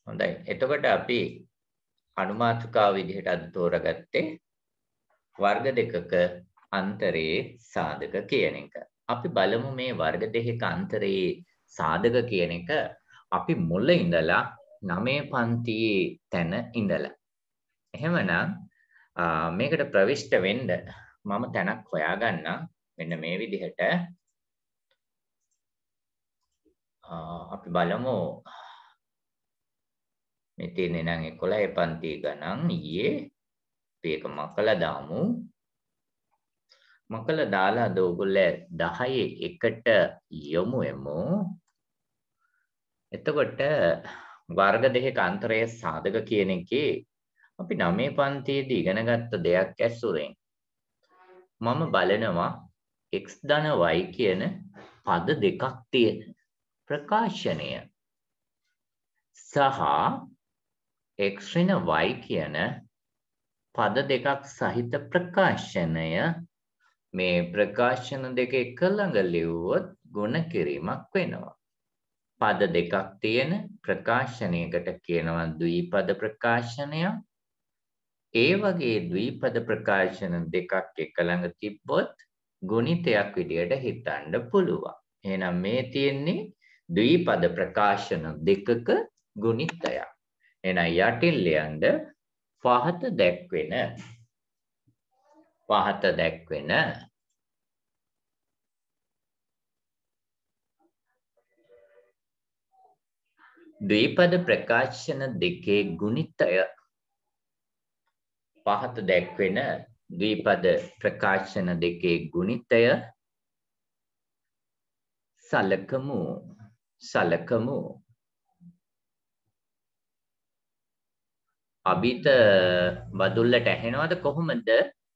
හොඳයි. එතකොට අපි අනුමාතෘකාව විදිහට අද තෝරගත්තේ වර්ග දෙකක අන්තරයේ සාධක කියන එක. අපි බලමු මේ වර්ග දෙකක අන්තරයේ සාධක කියන එක අපි මුල ඉඳලා 9 පන්තියේ තැන ඉඳලා. එහෙමනම් මේකට ප්‍රවිෂ්ඨ වෙන්න මම තැනක් හොයාගන්නම්. මෙන්න මේ විදිහට අපි බලමු මේ තියෙන්නේ නම් 11 පන්ති ගණන් ඊයේ අපි ඒක මකලා දාමු. මකලා දාලා අද ඔයගොල්ලෝ 10 එකට යොමු වෙමු. එතකොට වර්ග දෙකක අන්තරයේ සාධක කියන එකේ අපි 9 පන්තියේදී ඉගෙන ගත්ත දෙයක් ඇසුරෙන් මම බලනවා x ධන y කියන පද දෙකක් තියෙන ප්‍රකාශනය සහ x ඍණ y කියන පද දෙකක් සහිත ප්‍රකාශනය මේ ප්‍රකාශන දෙක එක ළඟ ලියුවොත් ගුණ කිරීමක් වෙනවා. පද දෙකක් තියෙන ප්‍රකාශනයකට කියනවා ද්විපද ප්‍රකාශනයක්. ඒ වගේ ද්විපද ප්‍රකාශන දෙකක් එක ළඟ තිබ්බොත් ගුණිතයක් විදියට හිතන්න පුළුවන්. එහෙනම් මේ තියෙන්නේ ද්විපද ප්‍රකාශන දෙකක ගුණිතයක්. එහෙනම් යටින් ලියන්න පහත දැක්වෙන ද්විපද ප්‍රකාශන දෙකේ ගුණිතය පහත දැක්වෙන ද්විපද ප්‍රකාශන දෙකේ ගුණිතය සලකමු. අභිත බදුල්ලට ඇහෙනවද කොහොමද?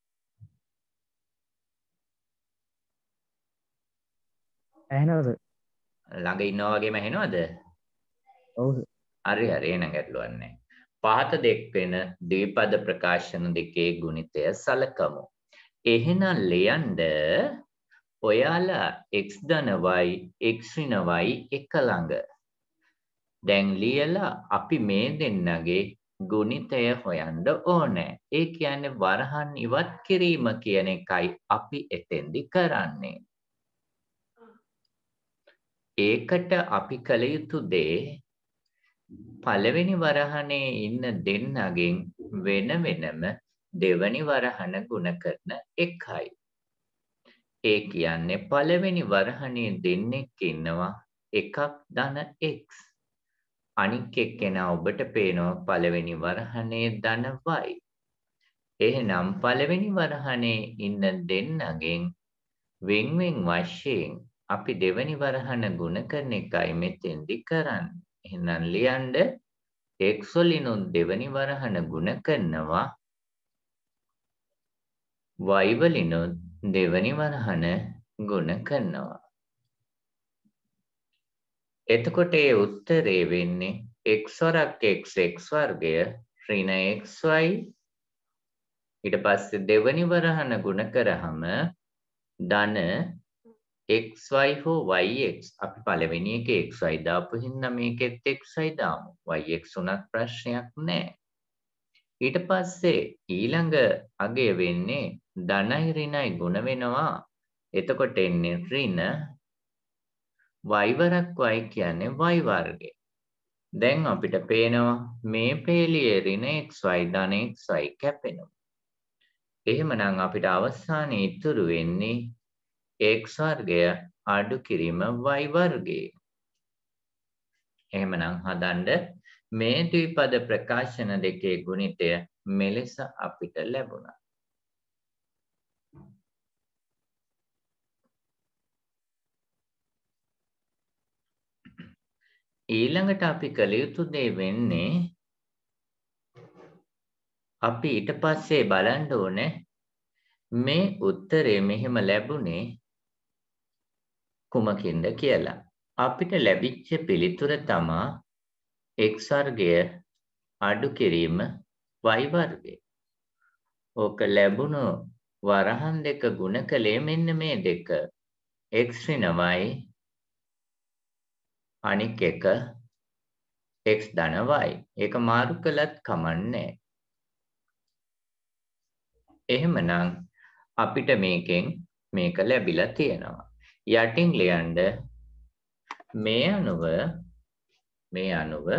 ඇහෙනවද? ළඟ ඉන්නවා වගේම ඇහෙනවද? ඔව්. හරි එහෙනම් ගැටලුවක් නැහැ. පහත දැක්වෙන ද්විපද ප්‍රකාශන දෙකේ ගුණිතය සලකමු. එහෙනම් ලියන්න ඔයාලා x ධන y x ඍණ y එක ළඟ. දැන් ලියලා අපි මේ දෙන්නගේ ගුණිතය හොයන්න ඕනේ. ඒ කියන්නේ වරහන් ඉවත් කිරීම කියන එකයි අපි එතෙන්දි කරන්නේ. ඒකට අපි කළ යුතු දේ පළවෙනි වරහනේ ඉන්න දෙන්නගෙන් වෙන වෙනම දෙවනි වරහන ගුණ කරන එකයි. ඒ කියන්නේ පළවෙනි වරහනේ දෙන්නෙක් ඉන්නවා එකක් ධන x. අනික් එක්කෙනා ඔබට පේනවා පළවෙනි වරහනේ ධන y. එහෙනම් පළවෙනි වරහනේ ඉන්න දෙන්නගෙන් වෙන්වෙන් වශයෙන් අපි දෙවනි වරහන ගුණ කරන එකයි මෙතෙන්දි කරන්නේ. එහෙනම් ලියන්න x වලිනුත් දෙවනි වරහන ගුණ කරනවා y වලිනුත් දෙවනි වරහන ගුණ කරනවා. එතකොට ඒ උත්තරේ වෙන්නේ x වරක් x වර්ගය ඍණ xy ඊට පස්සේ දෙවනි වරහන ගුණ කරාම ධන xy හෝ yx අපි පළවෙනි එකේ xy දාපු හින්දා මේකෙත් xy දාමු. yx උනත් ප්‍රශ්නයක් නැහැ. ඊට පස්සේ ඊළඟ අගය වෙන්නේ ධනයි ඍණයි ගුණ වෙනවා. එතකොට එන්නේ ඍණ y වරක් y කියන්නේ y වර්ගය. දැන් අපිට පේනවා මේ පේලියේ ඍණ xy ධන xy කැපෙනවා. එහෙමනම් අපිට අවසානයේ ඉතුරු වෙන්නේ x වර්ගය අඩු කිරීම y වර්ගයේ. එහෙමනම් හදන්න මේ ද්විපද ප්‍රකාශන දෙකේ ගුණිතය මෙලෙස අපිට ලැබුණා. ඊළඟට අපි කළ යුතු දේ වෙන්නේ අපි ඊට පස්සේ බලන්න ඕනේ මේ උත්තරේ මෙහෙම ලැබුණේ කුමකින්ද කියලා. අපිට ලැබිච්ච පිළිතුර තමා x වර්ගය අඩු කිරීම y වර්ගය. ඕක ලැබුණු වරහන් දෙක ගුණ කළේ මෙන්න මේ දෙක. x ඍණ y අනික් එක x ධන y. ඒක මාරු කළත් කමන්නේ. එහෙමනම් අපිට මේකෙන් මේක ලැබිලා තියෙනවා. යටින් ලියන්න මේ අනුව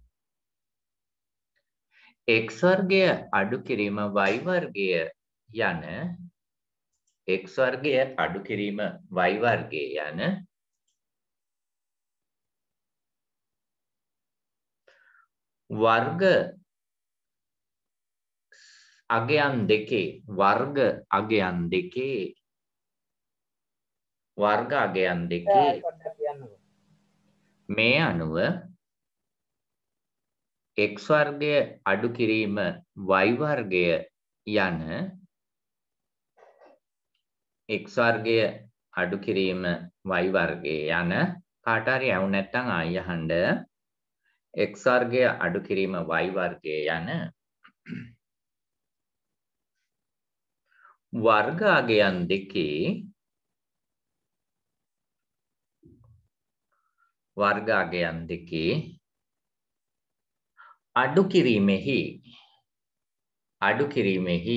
x වර්ගය අඩු කිරීම y වර්ගය යන x වර්ගය අඩු කිරීම y වර්ගය යන වර්ග අගයන් දෙකේ මේ අනුව x වර්ගය අඩු කිරීම y වර්ගය යන x වර්ගය අඩු කිරීම y වර්ගය යන කාට හරි ඇහු නැත්නම් ආයෙ අහන්න x වර්ගය අඩු කිරීම y වර්ගය යන වර්ග අගයන් දෙකේ අඩු කිරීමෙහි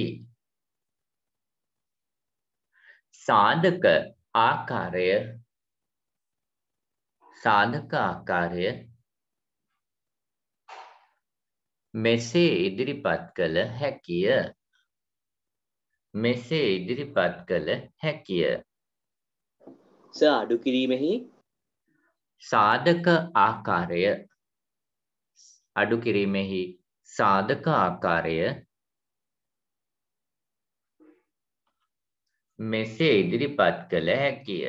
සාධක ආකාරය මෙසේ ඉදිරිපත් කළ හැකිය. අඩු කිරීමෙහි සාධක ආකාරය මෙසේ ඉදිරිපත් කළ හැකිය.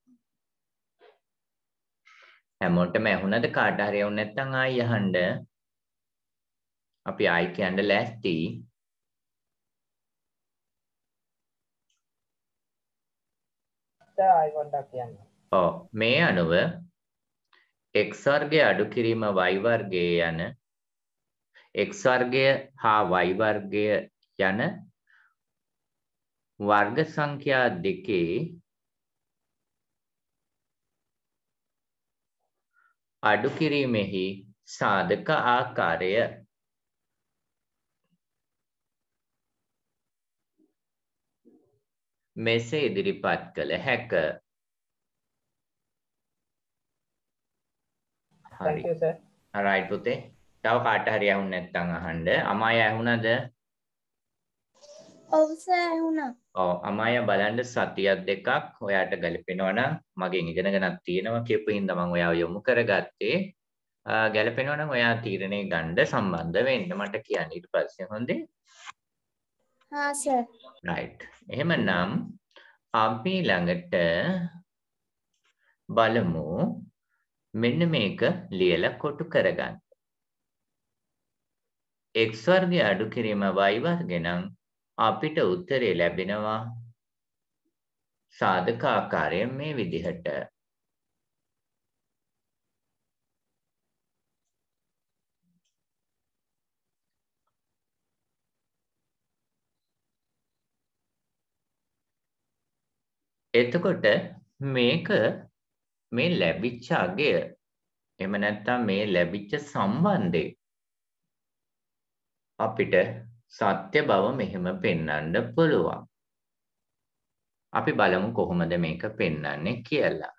හැමෝටම ඇහුණද? කාට හරි ඇහුණ නැත්නම් ආයෙ අහන්න. අපි ආයෙ කියන්න ලෑස්ති. මේ අනුව x වර්ගය අඩු කිරීම y වර්ගය යන x වර්ගය හා y වර්ගය යන වර්ග සංඛ්‍යා දෙකේ අඩු කිරීමෙහි සාධක ආකාරය මෙසේ ඉදිරිපත් කළ හැක. Thank you, sir. right පුතේ. තව කාට හරි ඇහුණ නැත්නම් අහන්න. අමාය ඇහුණද? ඔව් සර් ඇහුණා. ඔව් අමාය බලන්න සතියක් දෙකක් ඔයාට ගැලපෙනවා නම් මගෙන් ඉගෙනගෙනක් තියෙනවා කියපු හින්දා මම ඔයාව යොමු කරගත්තේ. ගැලපෙනවා නම් ඔයා තීරණේ ගන්න සම්බන්ධ වෙන්න මට කියන්න ඊට පස්සේ හොඳේ. හා සර්. right. එහෙමනම් අපි ළඟට බලමු මෙන්න මේක ලියලා කොටු කරගන්න. x වර්ගය අඩු කිරීම y වර්ගය නම් අපිට උත්තරේ ලැබෙනවා සාධක ආකාරයෙන් මේ විදිහට. එතකොට මේක මේ ලැබිච්ච අගය එහෙම නැත්නම් මේ ලැබිච්ච සම්බන්ධය අපිට සත්‍ය බව මෙහෙම පෙන්වන්න පුළුවන්. අපි බලමු කොහොමද මේක පෙන්වන්නේ කියලා.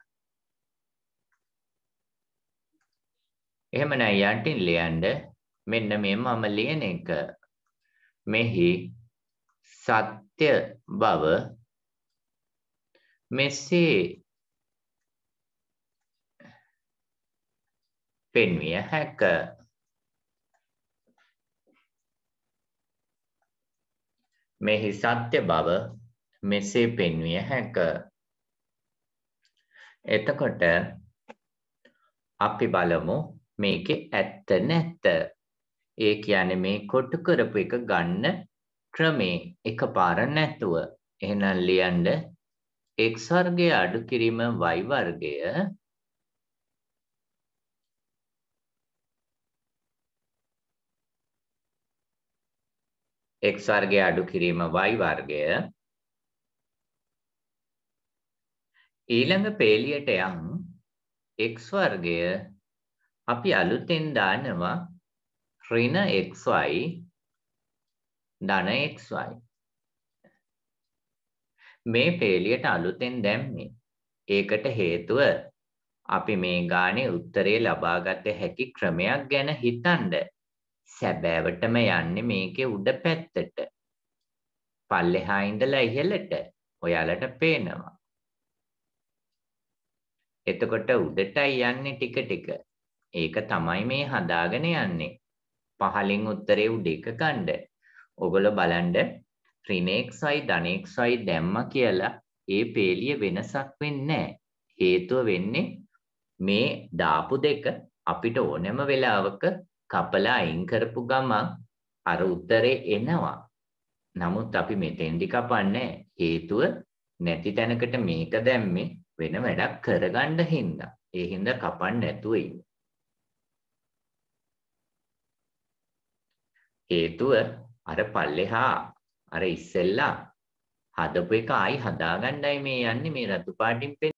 එහෙම නැයි යටින් ලියන්න මෙන්න මේ මම ලියන එක මෙහි සත්‍ය බව මෙසේ පෙන්විය හැක. මෙහි සත්‍ය බව මෙසේ පෙන්විය හැක. එතකොට අපි බලමු මේකේ ඇත්ත නැත්ත. ඒ කියන්නේ මේ කොටු කරපු එක ගන්න ක්‍රමේ එකපාර නැතුව. එහෙනම් ලියන්න x වර්ගය අඩු කිරීම y වර්ගය x වර්ගය අඩු කිරීම y වර්ගය ඊළඟ පේලියට යම් x වර්ගය අපි අලුතෙන් දානවා ඍණ xy ධන xy. මේ පේලියට අලුතෙන් දැම්මේ. ඒකට හේතුව අපි මේ ගානේ උත්තරේ ලබාගත හැකි ක්‍රමයක් ගැන හිතන්න. සැබෑවටම යන්නේ මේකේ උඩ පැත්තට. පල්ලෙහා ඉඳලා ඉහළට. ඔයාලට පේනවා. එතකොට උඩටයි යන්නේ ටික ටික. ඒක තමයි මේ හදාගෙන යන්නේ. පහලින් උත්තරේ උඩ එක ගන්න. ඔගොල්ලෝ බලන්න ඍණ xy ධන xy දැම්මා කියලා ඒ පේලිය වෙනසක් වෙන්නේ නැහැ. හේතුව වෙන්නේ මේ දාපු දෙක අපිට ඕනෑම වෙලාවක කපලා අයින් කරපු ගමන් අර උත්තරේ එනවා. නමුත් අපි මෙතෙන්දි කපන්නේ හේතුව නැති තැනකට මේක දැම්මේ වෙන වැඩක් කරගන්න හින්දා. ඒ හින්දා කපන්න නැතුව ඉන්නේ. හේතුව අර පල්ලෙහා අර ඉස්සෙල්ලා හදපු එක ආයි හදාගන්නයි මේ යන්නේ මේ රතු පාටින්